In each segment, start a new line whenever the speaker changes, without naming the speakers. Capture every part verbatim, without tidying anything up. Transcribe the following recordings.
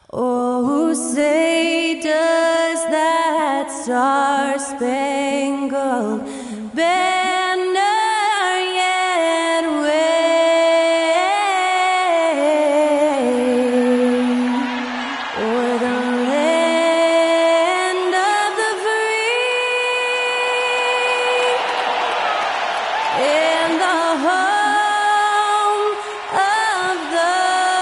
Oh, say does that star-spangled banner yet wave o'er the land of the free and the home of the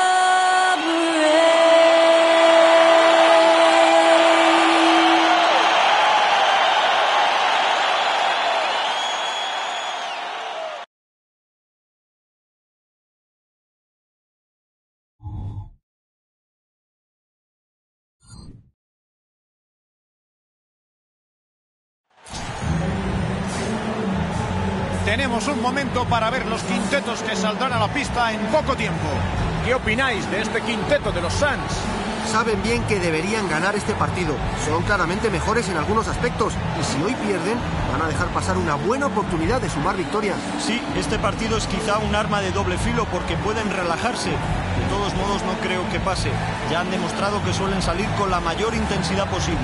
Tenemos un momento para ver los quintetos que saldrán a la pista en poco tiempo. ¿Qué opináis de este quinteto de los Suns?
Saben bien que deberían ganar este partido. Son claramente mejores en algunos aspectos. Y si hoy pierden, van a dejar pasar una buena oportunidad de sumar victorias.
Sí, este partido es quizá un arma de doble filo porque pueden relajarse. De todos modos, no creo que pase. Ya han demostrado que suelen salir con la mayor intensidad posible.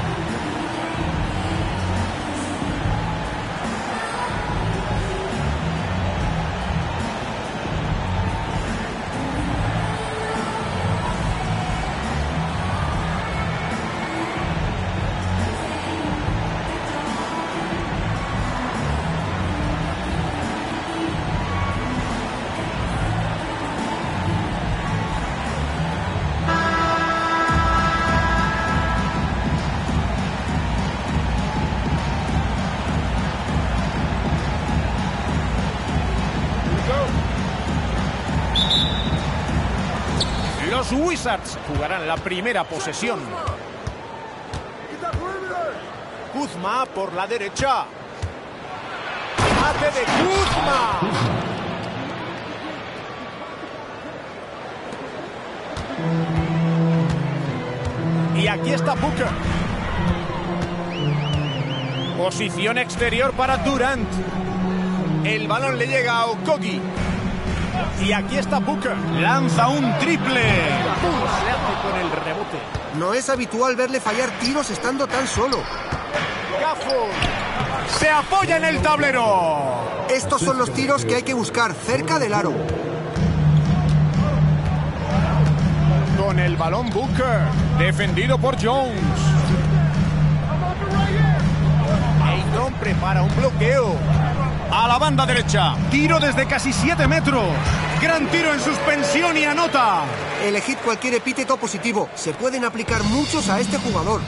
Los Wizards jugarán la primera posesión. Kuzma por la derecha. ¡Mate de Kuzma! Y aquí está Booker. Posición exterior para Durant. El balón le llega a Okogie. Y aquí está Booker. Lanza un triple. ¡Pum! Se hace con el rebote.
No es habitual verle fallar tiros estando tan solo.
Gafford se apoya en el tablero.
Estos son los tiros que hay que buscar cerca del aro.
Con el balón Booker. Defendido por Jones. Ayton prepara un bloqueo. A la banda derecha. Tiro desde casi siete metros. Gran tiro en suspensión y anota.
Elegid cualquier epíteto positivo. Se pueden aplicar muchos a este jugador.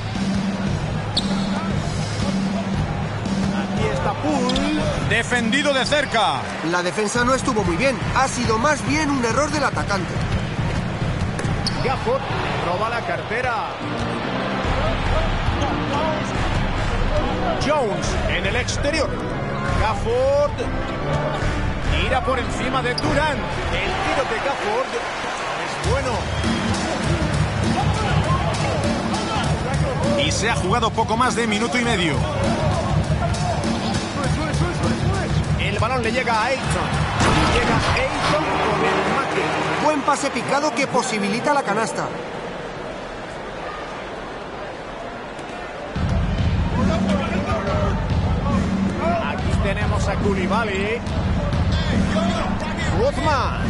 Aquí está Poole. Defendido de cerca.
La defensa no estuvo muy bien. Ha sido más bien un error del atacante.
Gafford roba la cartera. Jones en el exterior. Gafford tira por encima de Durant. El tiro de Gafford es bueno. Y se ha jugado poco más de minuto y medio. El balón le llega a Ayton. Llega Ayton con el mate.
Buen pase picado que posibilita la canasta.
Tenemos a Coulibaly. Kuzma.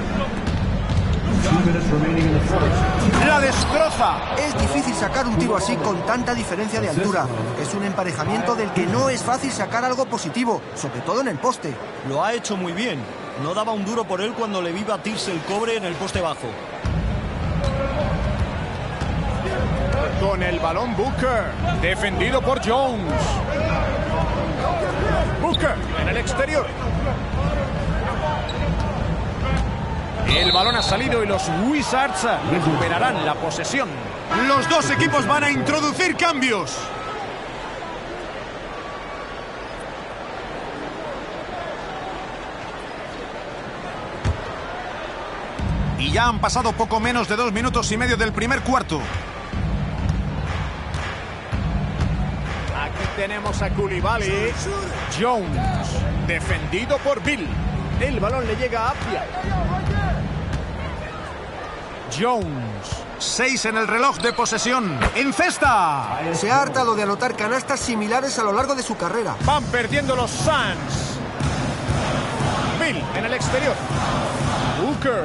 La destroza.
Es difícil sacar un tiro así con tanta diferencia de altura. Es un emparejamiento del que no es fácil sacar algo positivo, sobre todo en el poste.
Lo ha hecho muy bien. No daba un duro por él cuando le vi batirse el cobre en el poste bajo.
Con el balón Booker. Defendido por Jones. Booker en el exterior. El balón ha salido y los Wizards recuperarán la posesión. Los dos equipos van a introducir cambios. Y ya han pasado poco menos de dos minutos y medio del primer cuarto. Aquí tenemos a Coulibaly. Jones, defendido por Bill. El balón le llega a Apia. Jones. Seis en el reloj de posesión. ¡En cesta!
Se ha hartado de anotar canastas similares a lo largo de su carrera.
Van perdiendo los Suns. Bill en el exterior. Booker.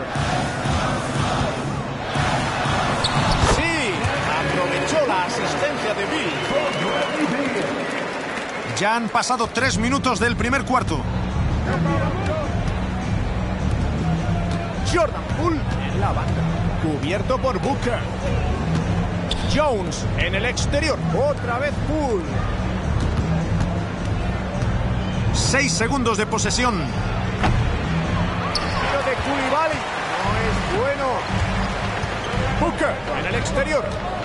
Sí, aprovechó la asistencia de Bill.
Ya han pasado tres minutos del primer cuarto.
Jordan Poole en la banda. Cubierto por Booker. Jones en el exterior. Otra vez Poole.
Seis segundos de posesión.
Tiro de Coulibaly. No es bueno. Booker en el exterior.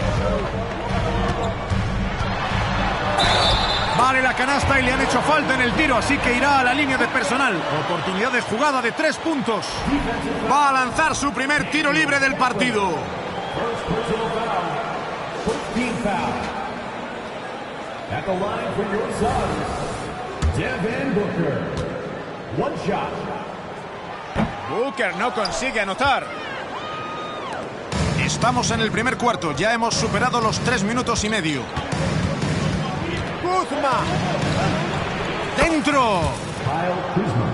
Vale la canasta y le han hecho falta en el tiro, así que irá a la línea de personal. Oportunidad de jugada de tres puntos. Va a lanzar su primer tiro libre del partido.
At the line for your Suns, Devin Booker. One shot.
Booker no consigue anotar.
Estamos en el primer cuarto, ya hemos superado los tres minutos y medio.
Kuzma.
¡Dentro!
Kyle Kuzma.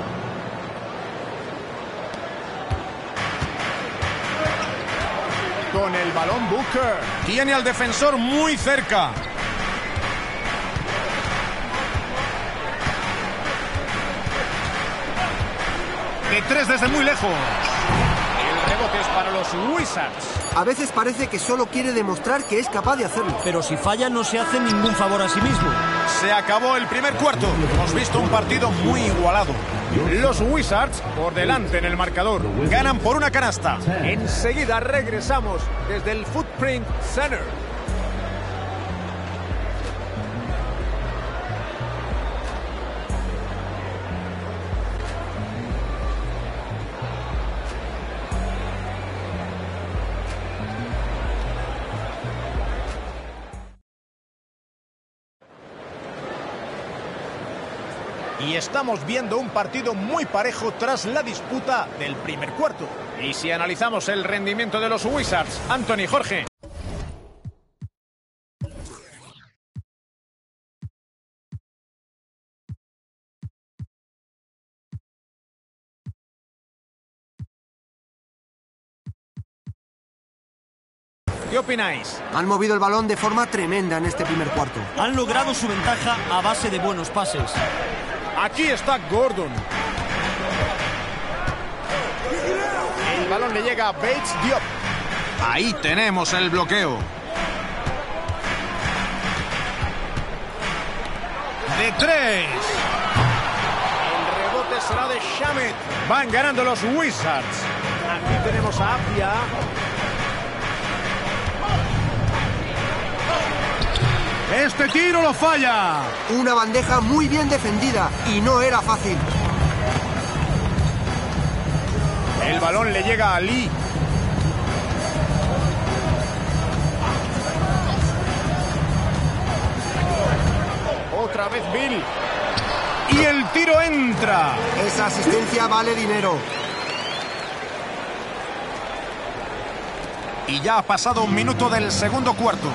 Con el balón Booker.
Tiene al defensor muy cerca. De tres desde muy lejos.
El rebote es para los Wizards.
A veces parece que solo quiere demostrar que es capaz de hacerlo.
Pero si falla no se hace ningún favor a sí mismo.
Se acabó el primer cuarto. Hemos visto un partido muy igualado.
Los Wizards por delante en el marcador.
Ganan por una canasta.
Enseguida regresamos desde el Footprint Center. Y estamos viendo un partido muy parejo tras la disputa del primer cuarto. Y si analizamos el rendimiento de los Wizards, Anthony, Jorge. ¿Qué opináis?
Han movido el balón de forma tremenda en este primer cuarto.
Han logrado su ventaja a base de buenos pases.
Aquí está Gordon. El balón le llega a Bates Diop.
Ahí tenemos el bloqueo. De tres.
El rebote será de Shamet. Van ganando los Wizards. Aquí tenemos a Apia.
Este tiro lo falla.
Una bandeja muy bien defendida y no era fácil.
El balón le llega a Lee. Otra vez Bill.
Y el tiro entra.
Esa asistencia vale dinero.
Y ya ha pasado un minuto del segundo cuarto.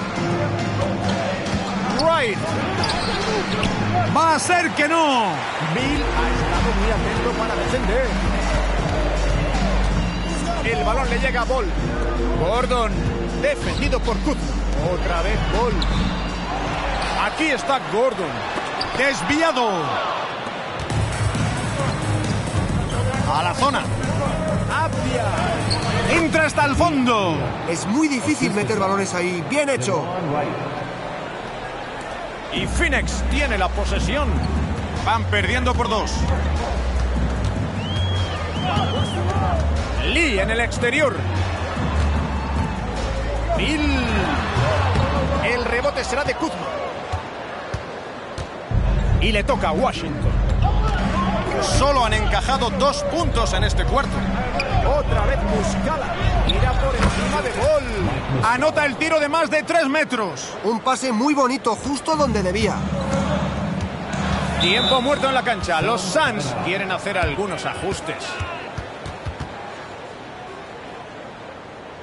Wright.
Va a ser que no.
Bill ha estado muy atento para defender. El balón le llega a Ball. Gordon, defendido por Kuzma. Otra vez Ball. Aquí está Gordon.
Desviado. A la zona.
Apia.
Entra hasta el fondo.
Es muy difícil meter balones ahí. Bien hecho.
Y Phoenix tiene la posesión.
Van perdiendo por dos.
Lee en el exterior. Bill. El rebote será de Kuzma. Y le toca a Washington.
Solo han encajado dos puntos en este cuarto.
Otra vez Muscala. Irá por encima de Ball.
Anota el tiro de más de tres metros.
Un pase muy bonito, justo donde debía.
Tiempo muerto en la cancha. Los Suns quieren hacer algunos ajustes.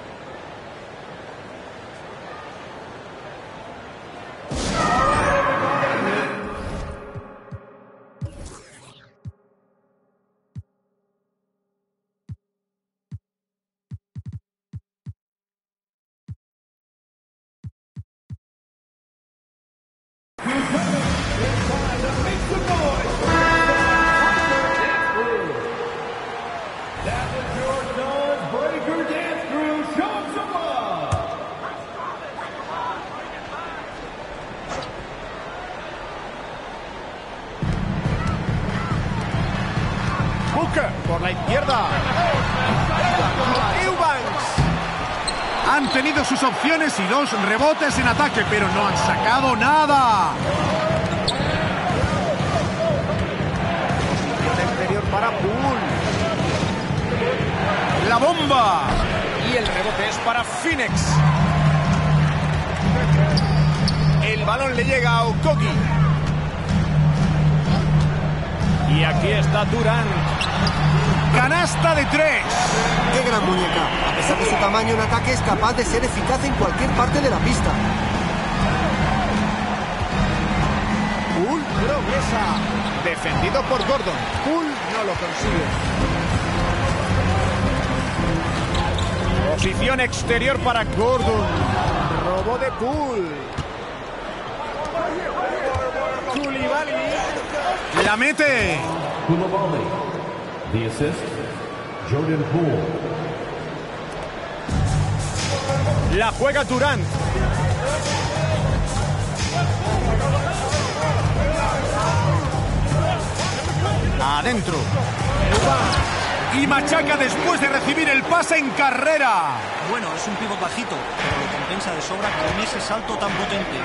la izquierda. Eubanks.
Han tenido sus opciones y dos rebotes en ataque, pero no han sacado nada.
Posición exterior para Poole.
¡La bomba!
Y el rebote es para Phoenix. El balón le llega a Okogie. Y aquí está Durant.
¡Canasta de tres!
¡Qué gran muñeca! A pesar de su tamaño en ataque, es capaz de ser eficaz en cualquier parte de la pista.
Poole progresa. Defendido por Gordon. Poole no lo consigue. Posición exterior para Gordon. Robo de Poole. Coulibaly.
¡La mete!
Coulibaly. The assist, Jordan Poole.
La juega Durant.
Adentro. Y machaca después de recibir el pase en carrera.
Bueno, es un pívot bajito, pero lo compensa de sobra con ese salto tan potente.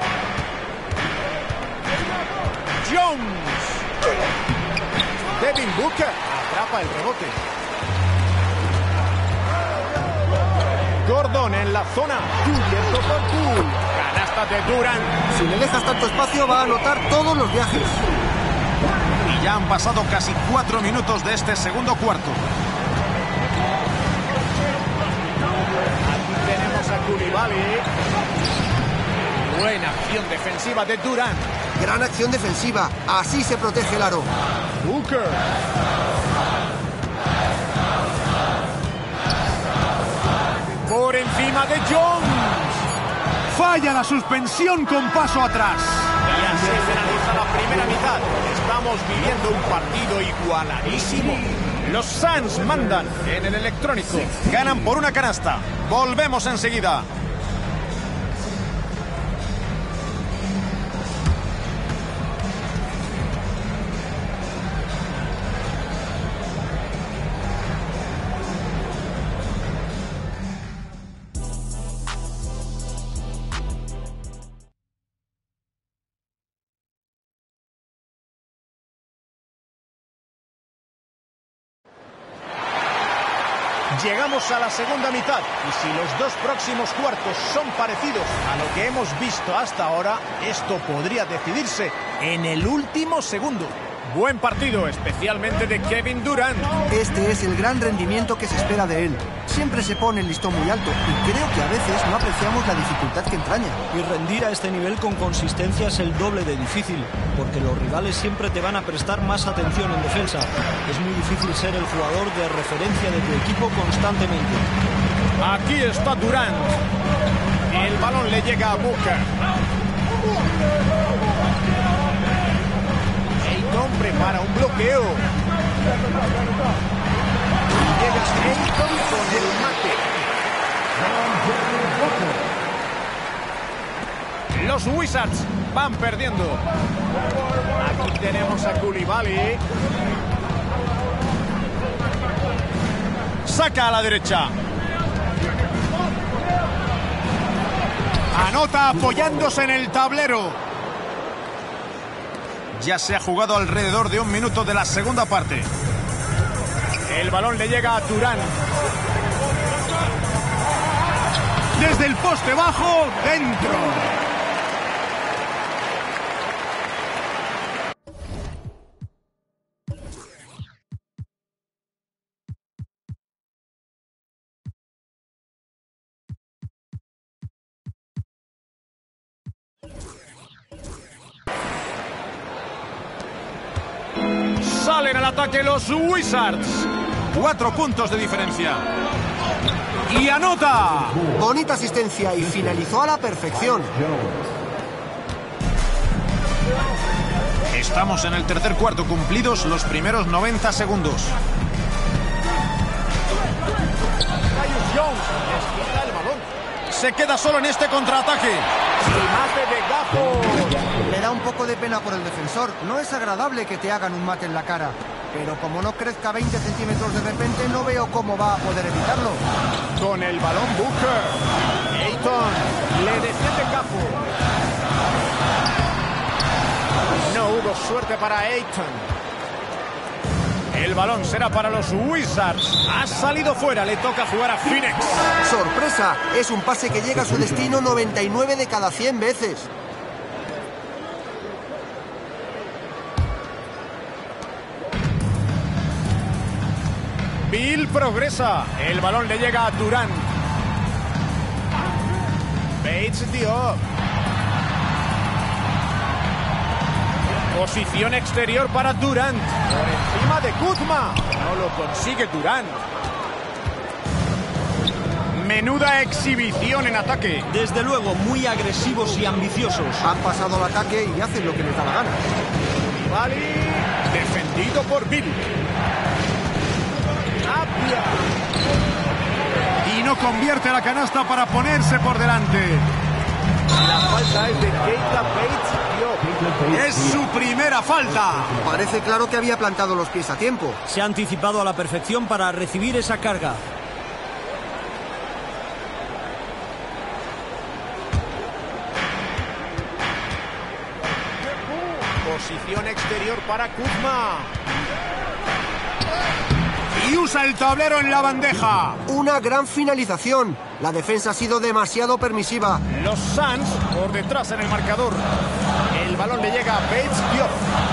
Jones. Devin Booker atrapa el rebote. Gordon en la zona. Cubierto por Poole. Canasta de Durant.
Si le dejas tanto espacio, va a anotar todos los viajes.
Y ya han pasado casi cuatro minutos de este segundo cuarto.
Aquí tenemos a Coulibaly. Buena acción defensiva de Durant.
Gran acción defensiva. Así se protege el aro.
Booker. Por encima de Jones.
Falla la suspensión con paso atrás.
Y así finaliza la primera mitad. Estamos viviendo un partido igualadísimo. Los Suns mandan en el electrónico.
Ganan por una canasta. Volvemos enseguida.
Llegamos a la segunda mitad y si los dos próximos cuartos son parecidos a lo que hemos visto hasta ahora, esto podría decidirse en el último segundo. Buen partido, especialmente de Kevin Durant.
Este es el gran rendimiento que se espera de él. Siempre se pone el listón muy alto y creo que a veces no apreciamos la dificultad que entraña.
Y rendir a este nivel con consistencia es el doble de difícil, porque los rivales siempre te van a prestar más atención en defensa. Es muy difícil ser el jugador de referencia de tu equipo constantemente.
Aquí está Durant. El balón le llega a Booker. Ayton prepara un bloqueo. Llega Ayton con el mate. Los Wizards van perdiendo. Aquí tenemos a Coulibaly.
Saca a la derecha. Anota apoyándose en el tablero. Ya se ha jugado alrededor de un minuto de la segunda parte.
El balón le llega a Durant.
Desde el poste bajo, dentro.
Salen al ataque los Wizards.
Cuatro puntos de diferencia. Y anota.
Bonita asistencia y finalizó a la perfección.
Estamos en el tercer cuarto, cumplidos los primeros noventa segundos.
Tyus Jones les quita el balón.
Se queda solo en este contraataque.
El mate de Gafford.
Le da un poco de pena por el defensor. No es agradable que te hagan un mate en la cara. pero como no crezca veinte centímetros de repente, no veo cómo va a poder evitarlo.
Con el balón Booker. Ayton le defiende Cafu. No hubo suerte para Ayton. El balón será para los Wizards. Ha salido fuera, le toca jugar a Phoenix.
¡Sorpresa! Es un pase que llega a su destino noventa y nueve de cada cien veces.
Bill progresa. El balón le llega a Durant. Bates Diop. Posición exterior para Durant. Por encima de Kuzma. No lo consigue Durant. Menuda exhibición en ataque.
Desde luego, muy agresivos y ambiciosos.
Han pasado al ataque y hacen lo que les da la gana.
Bali, defendido por Bill. Apia.
Y no convierte la canasta para ponerse por delante.
La falta es de Keita Bates Diop.
Es su primera falta.
Parece claro que había plantado los pies a tiempo.
Se ha anticipado a la perfección para recibir esa carga.
Posición exterior para Kuzma.
Y usa el tablero en la bandeja.
Una gran finalización. La defensa ha sido demasiado permisiva.
Los Suns por detrás en el marcador. El balón le llega a Bates Diop.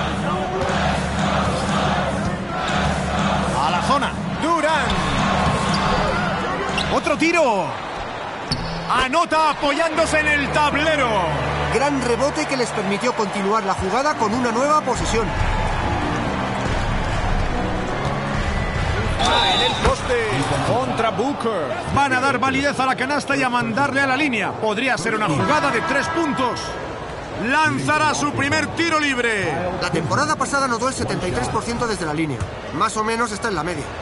A la zona.
Durant.
Otro tiro. Anota apoyándose en el tablero.
Gran rebote que les permitió continuar la jugada con una nueva posesión.
En el poste contra Booker.
Van a dar validez a la canasta y a mandarle a la línea. Podría ser una jugada de tres puntos. Lanzará su primer tiro libre.
La temporada pasada anotó el setenta y tres por ciento desde la línea. Más o menos está en la media.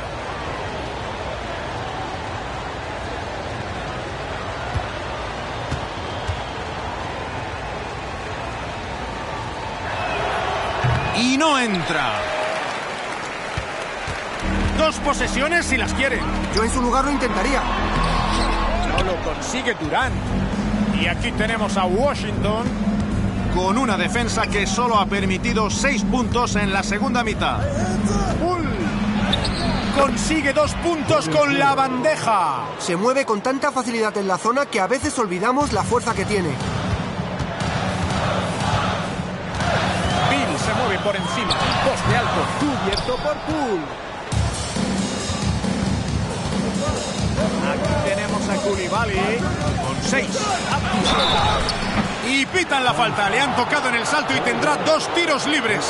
Y no entra. Dos posesiones si las quiere.
Yo en su lugar lo intentaría.
No lo consigue Durant. Y aquí tenemos a Washington
Con una defensa que solo ha permitido seis puntos en la segunda mitad.
Bull. Consigue dos puntos con la bandeja.
Se mueve con tanta facilidad en la zona que a veces olvidamos la fuerza que tiene.
Bill se mueve por encima del poste alto, cubierto por Poole. Aquí tenemos a Coulibaly
Con seis. Y pitan la falta. Le han tocado en el salto y tendrá dos tiros libres.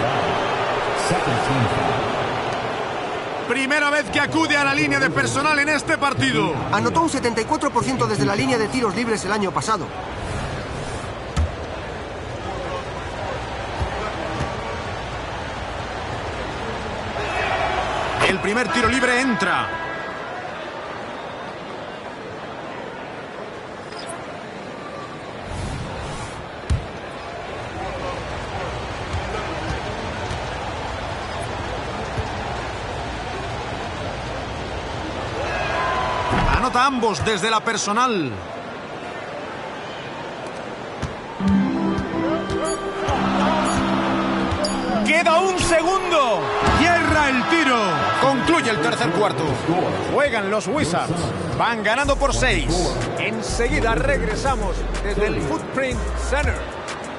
Primera vez que acude a la línea de personal en este partido.
Anotó un setenta y cuatro por ciento desde la línea de tiros libres el año pasado.
El primer tiro libre entra. Anota ambos desde la personal.
Queda un segundo.
Hierra el tiro.
Concluye el tercer cuarto. Juegan los Wizards. Van ganando por seis. Enseguida regresamos desde el Footprint Center.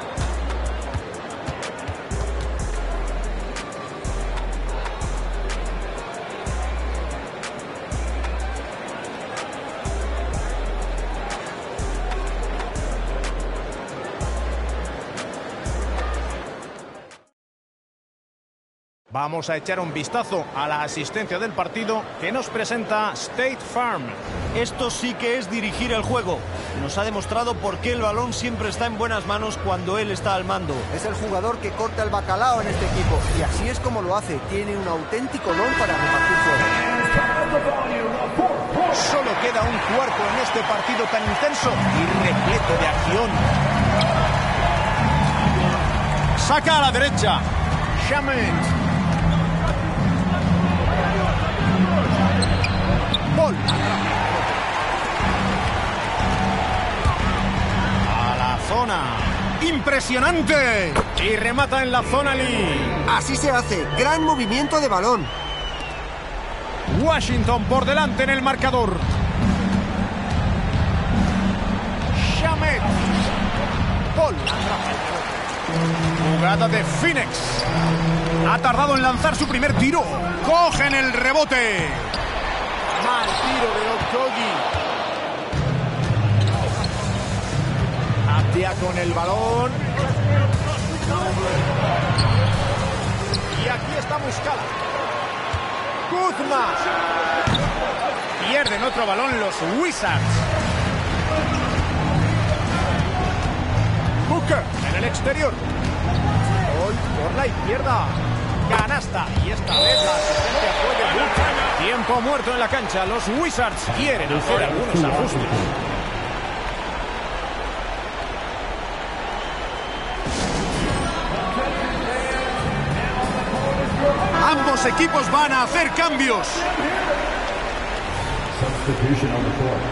Vamos a echar un vistazo a la asistencia del partido que nos presenta State Farm.
Esto sí que es dirigir el juego. Nos ha demostrado por qué el balón siempre está en buenas manos cuando él está al mando.
Es el jugador que corta el bacalao en este equipo. Y así es como lo hace. Tiene un auténtico don para repartir fuego.
Solo queda un cuarto en este partido tan intenso y repleto de acción. Saca a la derecha. Shamet. Paul. A la zona. ¡Impresionante! Y remata en la zona Lee.
Así se hace. Gran movimiento de balón.
Washington por delante en el marcador. Shamet. Paul. Jugada de Phoenix. Ha tardado en lanzar su primer tiro. Cogen el rebote. Mal tiro de Okogie. Atia con el balón. Y aquí está Muscala. Kuzma. Pierden otro balón los Wizards. Booker en el exterior. Hoy por la izquierda. Canasta. Y esta vez la asistencia fue de Booker. Tiempo muerto en la cancha. Los Wizards quieren hacer algunos ajustes.
Ambos equipos van a hacer cambios.
Substitution on the court.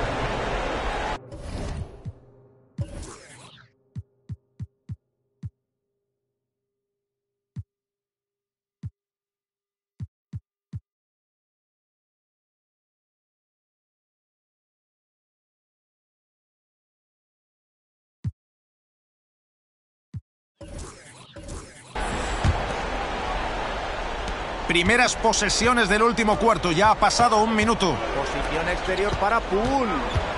Primeras posesiones del último cuarto. Ya ha pasado un minuto.
Posición exterior para Poole.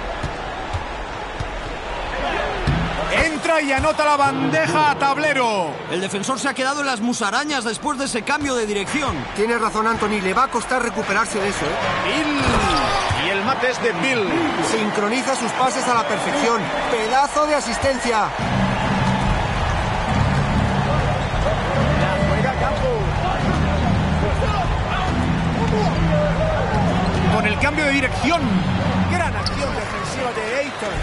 Entra y anota la bandeja a tablero.
El defensor se ha quedado en las musarañas después de ese cambio de dirección.
Tienes razón, Anthony. Le va a costar recuperarse de eso, ¿eh?
Bill. Y el mate es de Bill.
Sincroniza sus pases a la perfección. Pedazo de asistencia.
Con el cambio de dirección. Gran acción defensiva de Ayton.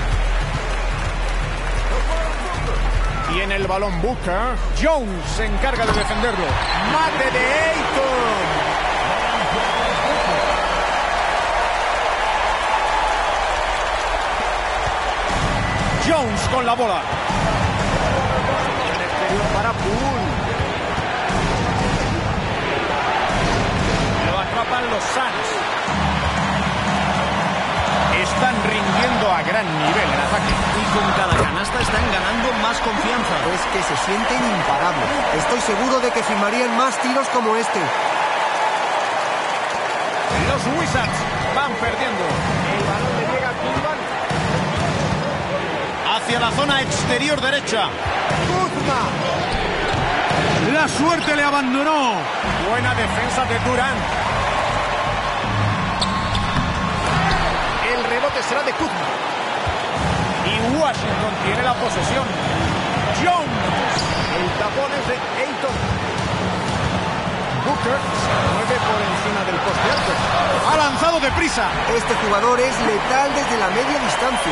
Tiene el balón Booker. Jones se encarga de defenderlo. Mate de Ayton. Jones con la bola. Posición exterior para Poole. Lo atrapan los Suns. Están rindiendo a gran nivel en ataque.
Y con cada canasta están ganando más confianza.
Es que se sienten imparables. Estoy seguro de que firmarían más tiros como este.
Los Wizards van perdiendo. El balón le llega a Kuzma. Hacia la zona exterior derecha. Kuzma.
La suerte le abandonó.
Buena defensa de Durant. El rebote será de Kuzma. Y Washington tiene la posesión. Jones. El tapón es de Ayton. Booker se mueve por encima del poste alto.
Ha lanzado deprisa.
Este jugador es letal desde la media distancia.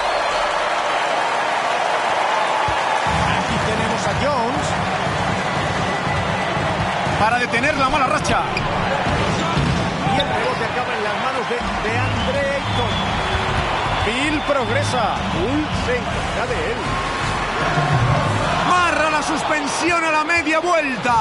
Aquí tenemos a Jones.
Para detener la mala racha.
Y el rebote acaba en las manos de, de Andre Ayton. Bill progresa. Poole se encarga de él.
Marra la suspensión a la media vuelta.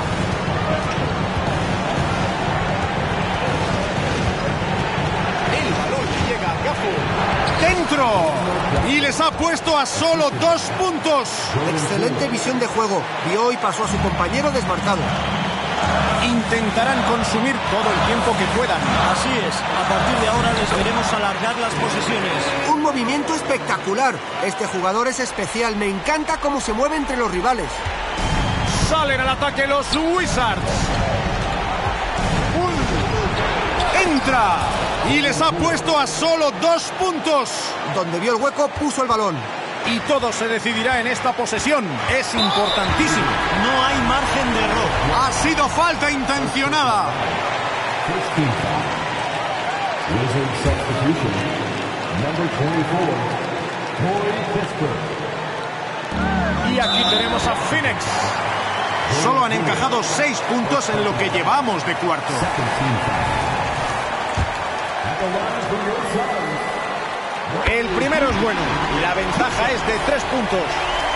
El balón le llega a Gafford.
Dentro. Y les ha puesto a solo dos puntos.
Excelente visión de juego. Vio y pasó a su compañero desmarcado.
Intentarán consumir todo el tiempo que puedan.
Así es, a partir de ahora les veremos alargar las posesiones.
Un movimiento espectacular. Este jugador es especial. Me encanta cómo se mueve entre los rivales.
Salen al ataque los Wizards.
Entra. Y les ha puesto a solo dos puntos.
Donde vio el hueco, puso el balón.
Y todo se decidirá en esta posesión. Es importantísimo.
No hay margen de error.
Ha sido falta intencionada.
First team foul. Wizard substitution. Number twenty-four, Corey Kispert.
Y aquí tenemos a Phoenix.
Solo han encajado seis puntos en lo que llevamos de cuarto.
Second team foul. At line for your side.
El primero es bueno. La ventaja es de tres puntos.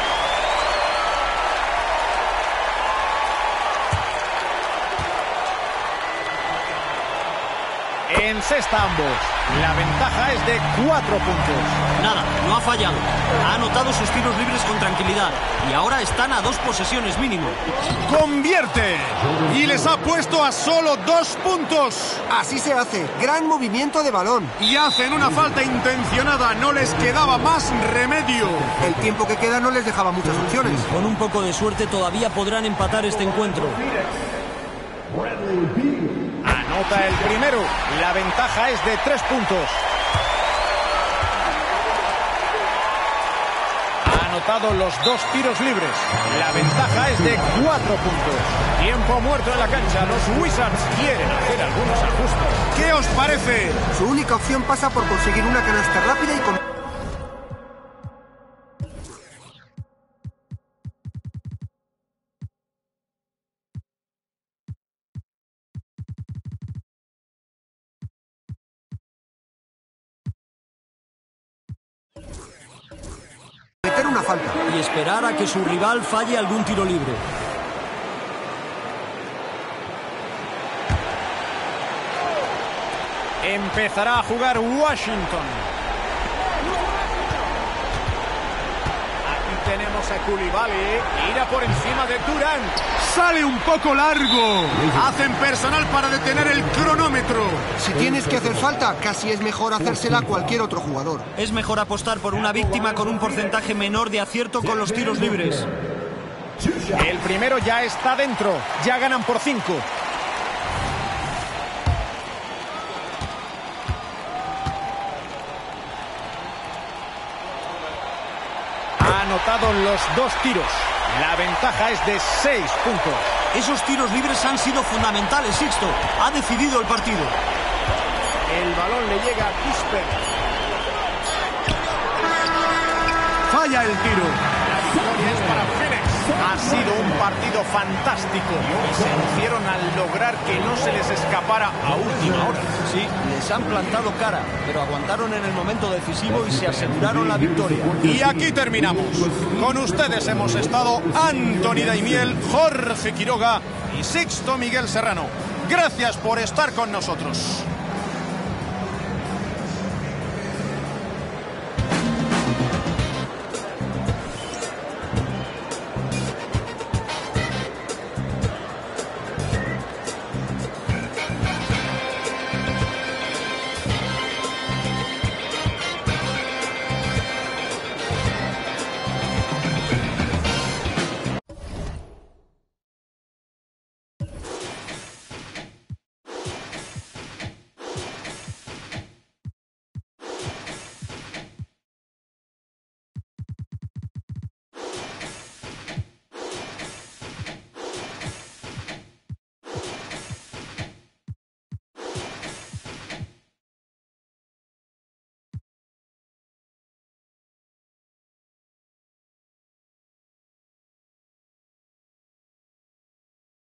En cesta ambos. La ventaja es de cuatro puntos.
Nada, no ha fallado. Ha anotado sus tiros libres con tranquilidad. Y ahora están a dos posesiones mínimo.
¡Convierte! Y les ha puesto a solo dos puntos.
Así se hace. Gran movimiento de balón.
Y hacen una falta intencionada. No les quedaba más remedio.
El tiempo que queda no les dejaba muchas opciones.
Con un poco de suerte todavía podrán empatar este encuentro.
Bradley Beal.
Anota el primero. La ventaja es de tres puntos. Ha anotado los dos tiros libres. La ventaja es de cuatro puntos. Tiempo muerto en la cancha. Los Wizards quieren hacer algunos ajustes.
¿Qué os parece?
Su única opción pasa por conseguir una canasta rápida y con... meter una falta.
Y esperar a que su rival falle algún tiro libre.
Empezará a jugar Washington. Aquí tenemos a Coulibaly. Irá por encima de Durant.
Sale un poco largo. Hacen personal para detener el cronómetro.
Si tienes que hacer falta, casi es mejor hacérsela a cualquier otro jugador.
Es mejor apostar por una víctima con un porcentaje menor de acierto con los tiros libres.
El primero ya está dentro. Ya ganan por cinco. Ha anotado los dos tiros. La ventaja es de seis puntos.
Esos tiros libres han sido fundamentales, Sixto. Ha decidido el partido.
El balón le llega a Kispert.
Falla el tiro.
La victoria es para Phoenix. Ha sido un partido fantástico y se lucieron al lograr que no se les escapara a última hora.
Sí, les han plantado cara, pero aguantaron en el momento decisivo y se aseguraron la victoria.
Y aquí terminamos. Con ustedes hemos estado Anthony Daimiel, Jorge Quiroga y Sixto Miguel Serrano. Gracias por estar con nosotros.